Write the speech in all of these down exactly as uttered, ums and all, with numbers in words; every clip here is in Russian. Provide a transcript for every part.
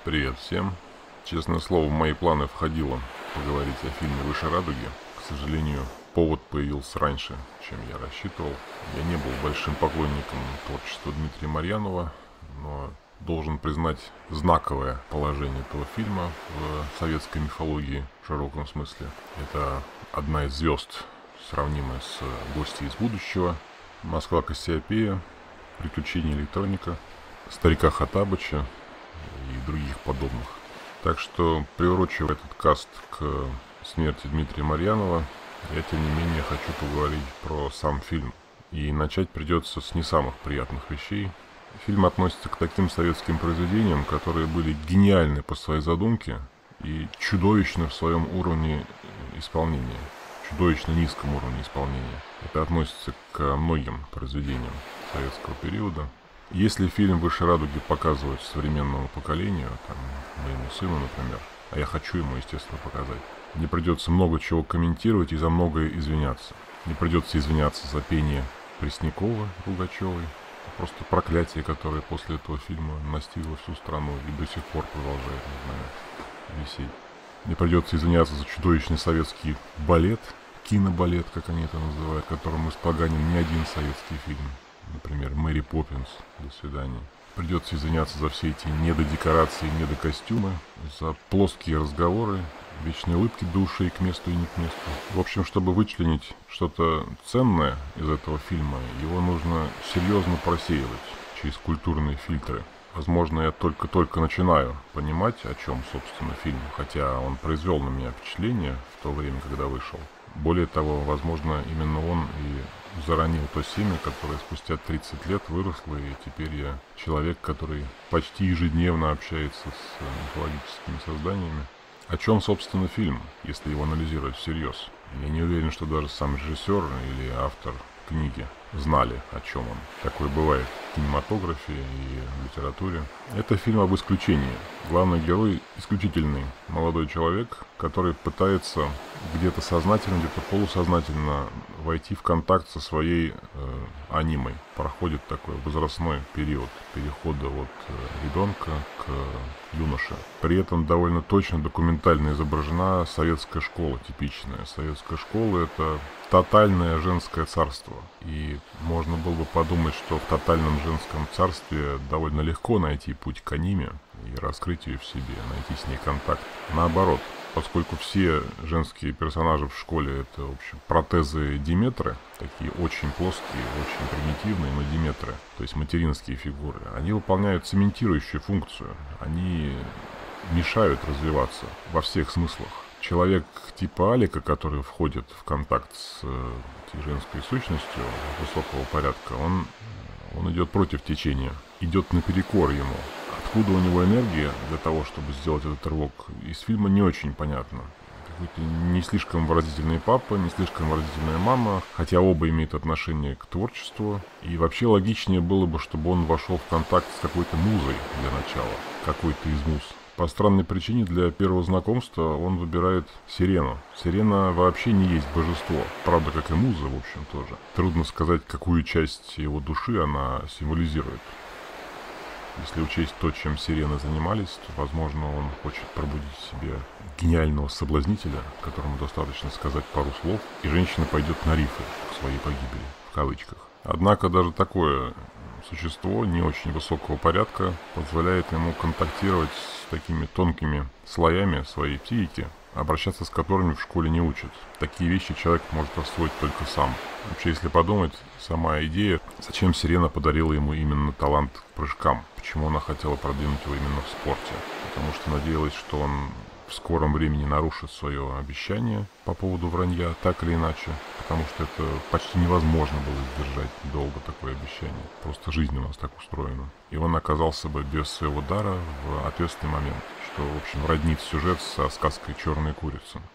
Привет всем. Честное слово, в мои планы входило поговорить о фильме «Выше радуги». К сожалению, повод появился раньше, чем я рассчитывал. Я не был большим поклонником творчества Дмитрия Марьянова, но должен признать знаковое положение этого фильма в советской мифологии в широком смысле. Это одна из звезд, сравнимая с «Гостьей из будущего», «Москва Кассиопея», «Приключения электроника», «Старика Хоттабыча» и других подобных. Так что, приурочив этот каст к смерти Дмитрия Марьянова, я, тем не менее, хочу поговорить про сам фильм. И начать придется с не самых приятных вещей. Фильм относится к таким советским произведениям, которые были гениальны по своей задумке и чудовищны в своем уровне исполнения, чудовищно низком уровне исполнения. Это относится к многим произведениям советского периода. Если фильм «Выше радуги» показывают современному поколению, там, моему сыну, например, а я хочу ему, естественно, показать, мне придется много чего комментировать и за многое извиняться. Мне придется извиняться за пение Преснякова, Пугачевой, просто проклятие, которое после этого фильма настигло всю страну и до сих пор продолжает, не знаю, висеть. Мне придется извиняться за чудовищный советский балет, кинобалет, как они это называют, которым испоганен не один советский фильм. Например, «Мэри Поппинс», «До свидания». Придется извиняться за все эти недодекорации, недокостюмы, за плоские разговоры, вечные улыбки до ушей к месту и не к месту. В общем, чтобы вычленить что-то ценное из этого фильма, его нужно серьезно просеивать через культурные фильтры. Возможно, я только-только начинаю понимать, о чем, собственно, фильм, хотя он произвел на меня впечатление в то время, когда вышел. Более того, возможно, именно он и заронил то семя, которое спустя тридцать лет выросло, и теперь я человек, который почти ежедневно общается с мифологическими созданиями. О чем, собственно, фильм, если его анализировать всерьез? Я не уверен, что даже сам режиссер или автор книги знали, о чем он. Такое бывает в кинематографе и в литературе. Это фильм об исключении. Главный герой – исключительный молодой человек, который пытается где-то сознательно, где-то полусознательно войти в контакт со своей э, анимой. Проходит такой возрастной период перехода от э, ребенка к юноше. При этом довольно точно документально изображена советская школа, типичная. Советская школа – это тотальное женское царство. И можно было бы подумать, что в тотальном женском царстве довольно легко найти путь к аниме и раскрыть ее в себе, найти с ней контакт. Наоборот, поскольку все женские персонажи в школе это, в общем, протезы Диметры, такие очень плоские, очень примитивные, но Диметры, то есть материнские фигуры, они выполняют цементирующую функцию, они мешают развиваться во всех смыслах. Человек типа Алика, который входит в контакт с э, женской сущностью высокого порядка, он, он идет против течения, идет наперекор ему. Откуда у него энергия для того, чтобы сделать этот рывок, из фильма не очень понятно. Какой-то не слишком выразительный папа, не слишком выразительная мама, хотя оба имеют отношение к творчеству. И вообще логичнее было бы, чтобы он вошел в контакт с какой-то музой для начала, какой-то из муз. По странной причине для первого знакомства он выбирает Сирену. Сирена вообще не есть божество, правда, как и муза, в общем, тоже. Трудно сказать, какую часть его души она символизирует. Если учесть то, чем сирены занимались, то, возможно, он хочет пробудить в себе гениального соблазнителя, которому достаточно сказать пару слов, и женщина пойдет на рифы к своей погибели, в кавычках. Однако даже такое существо не очень высокого порядка позволяет ему контактировать с такими тонкими слоями своей психики, обращаться с которыми в школе не учат. Такие вещи человек может освоить только сам. Вообще, если подумать, сама идея, зачем Сирена подарила ему именно талант к прыжкам, почему она хотела продвинуть его именно в спорте. Потому что надеялась, что он в скором времени нарушит свое обещание по поводу вранья, так или иначе, потому что это почти невозможно было сдержать долго такое обещание. Просто жизнь у нас так устроена. И он оказался бы без своего дара в ответственный момент, что, в общем, роднит сюжет со сказкой «Черная курица».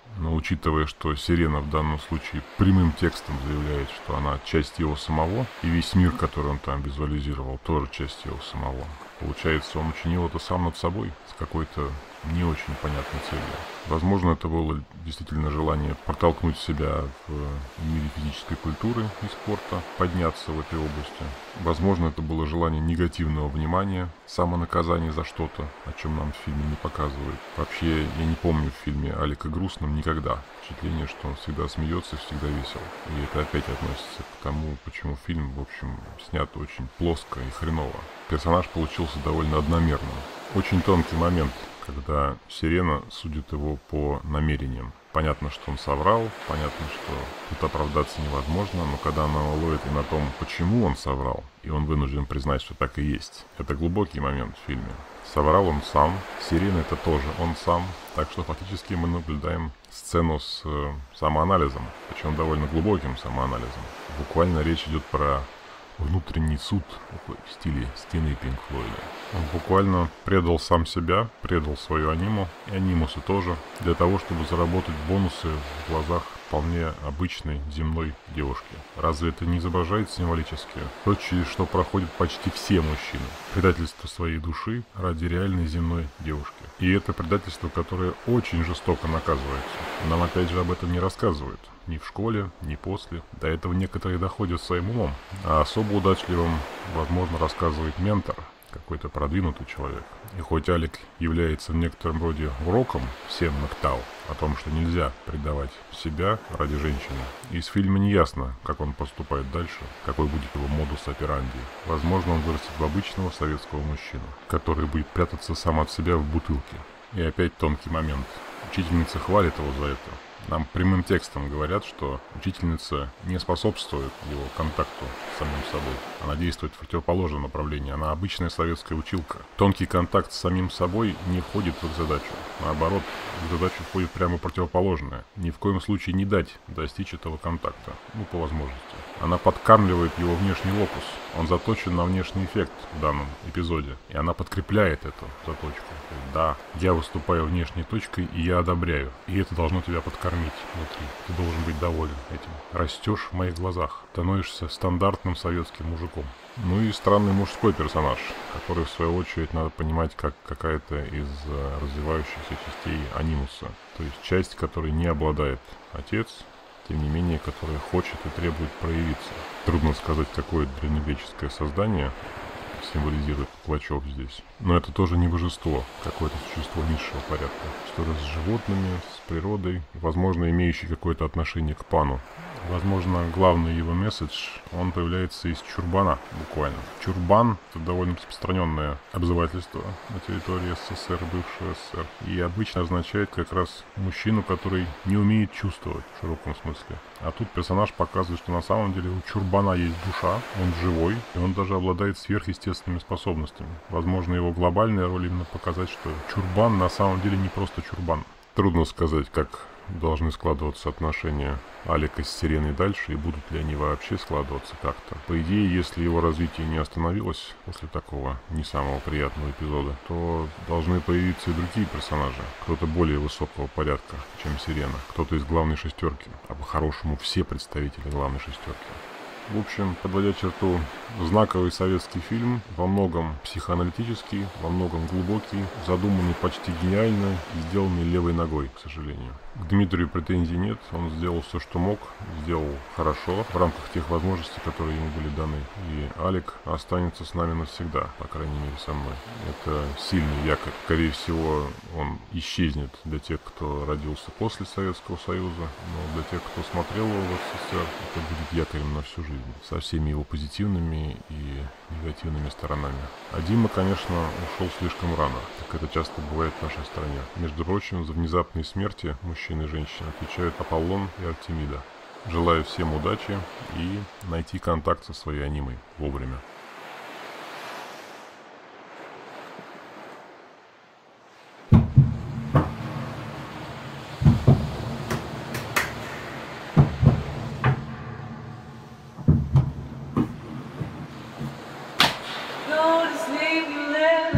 Но учитывая, что Сирена в данном случае прямым текстом заявляет, что она часть его самого, и весь мир, который он там визуализировал, тоже часть его самого. Получается, он учинил это сам над собой с какой-то не очень понятной целью. Возможно, это было действительно желание протолкнуть себя в мире физической культуры и спорта, подняться в этой области. Возможно, это было желание негативного внимания, самонаказания за что-то, о чем нам в фильме не показывают. Вообще, я не помню в фильме Алика грустным никогда. Впечатление, что он всегда смеется, всегда весел. И это опять относится к тому, почему фильм, в общем, снят очень плоско и хреново. Персонаж получился довольно одномерным. Очень тонкий момент, когда Сирена судит его по намерениям. Понятно, что он соврал, понятно, что тут оправдаться невозможно, но когда она ловит и на том, почему он соврал, и он вынужден признать, что так и есть, это глубокий момент в фильме. Соврал он сам, Сирена это тоже он сам, так что фактически мы наблюдаем сцену с э, самоанализом, причем довольно глубоким самоанализом. Буквально речь идет про внутренний суд, такой в стиле стены Пинк Флойда. Он буквально предал сам себя, предал свою аниму, и анимусы тоже, для того, чтобы заработать бонусы в глазах вполне обычной земной девушки. Разве это не изображает символически то, через что проходят почти все мужчины? Предательство своей души ради реальной земной девушки. И это предательство, которое очень жестоко наказывается. Нам опять же об этом не рассказывают. Ни в школе, ни после. До этого некоторые доходят своим умом. А особо удачливым, возможно, рассказывает ментор, какой-то продвинутый человек. И хоть Алик является в некотором роде уроком всем МГТОW о том, что нельзя предавать себя ради женщины, из фильма не ясно, как он поступает дальше, какой будет его модус операнди. Возможно, он вырастет в обычного советского мужчину, который будет прятаться сам от себя в бутылке. И опять тонкий момент. Учительница хвалит его за это. Нам прямым текстом говорят, что учительница не способствует его контакту с самим собой. Она действует в противоположном направлении. Она обычная советская училка. Тонкий контакт с самим собой не входит в их задачу. Наоборот, в их задачу входит прямо противоположное. Ни в коем случае не дать достичь этого контакта. Ну, по возможности. Она подкармливает его внешний локус. Он заточен на внешний эффект в данном эпизоде. И она подкрепляет эту заточку. Да, я выступаю внешней точкой, и я одобряю. И это должно тебя подкормить внутри. Ты должен быть доволен этим. Растешь в моих глазах. Становишься стандартным советским мужиком. Ну и странный мужской персонаж, который, в свою очередь, надо понимать, как какая-то из развивающихся частей анимуса. То есть часть, которой не обладает отец, тем не менее, которая хочет и требует проявиться. Трудно сказать, какое древнегреческое создание символизирует Куклачев здесь. Но это тоже не божество, какое-то существо низшего порядка. Что-то с животными, с природой, возможно, имеющее какое-то отношение к пану. Возможно, главный его месседж, он появляется из чурбана, буквально. Чурбан – это довольно распространенное обзывательство на территории СССР, бывшего СССР. И обычно означает как раз мужчину, который не умеет чувствовать в широком смысле. А тут персонаж показывает, что на самом деле у чурбана есть душа, он живой, и он даже обладает сверхъестественными способностями. Возможно, его глобальная роль именно показать, что чурбан на самом деле не просто чурбан. Трудно сказать, как должны складываться отношения Алика с Сиреной дальше, и будут ли они вообще складываться как-то. По идее, если его развитие не остановилось после такого не самого приятного эпизода, то должны появиться и другие персонажи. Кто-то более высокого порядка, чем Сирена. Кто-то из главной шестерки. А по-хорошему все представители главной шестерки. В общем, подводя черту, знаковый советский фильм, во многом психоаналитический, во многом глубокий, задуманный почти гениально и сделанный левой ногой, к сожалению. К Дмитрию претензий нет, он сделал все, что мог, сделал хорошо, в рамках тех возможностей, которые ему были даны. И Алик останется с нами навсегда, по крайней мере со мной. Это сильный якорь. Скорее всего, он исчезнет для тех, кто родился после Советского Союза, но для тех, кто смотрел его в СССР, это будет якорем на всю жизнь, со всеми его позитивными и негативными сторонами. А Дима, конечно, ушел слишком рано, как это часто бывает в нашей стране. Между прочим, за внезапные смерти мужчин и женщин отвечают Аполлон и Артемида. Желаю всем удачи и найти контакт со своей анимой вовремя.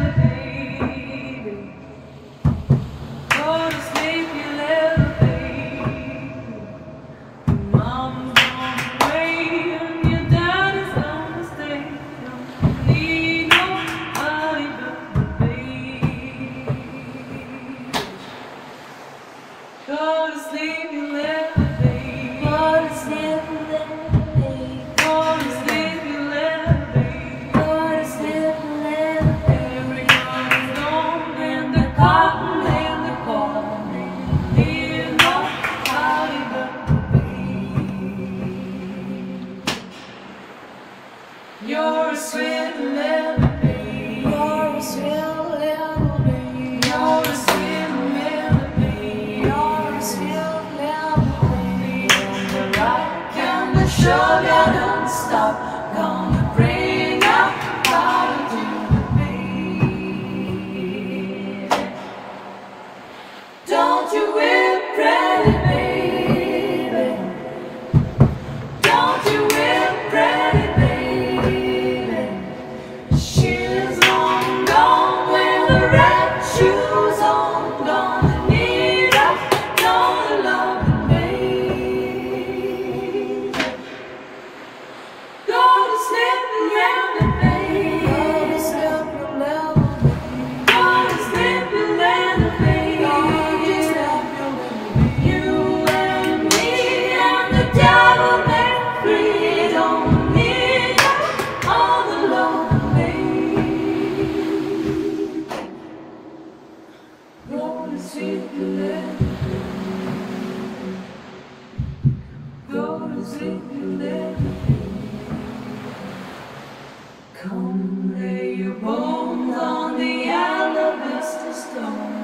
Go to sleep, you little baby. She's long gone with the red shoes on, gonna need us, gonna love and babe. Go to sleep around the babe. Go to sleep around the babe. Go to sleep around the babe. Go to sleep around the babe. You and me and the devil make free. Don't need all the love and babe. Go to sleep around the babe. Go to sleep around the babe. Come lay your bones on the alabaster stone.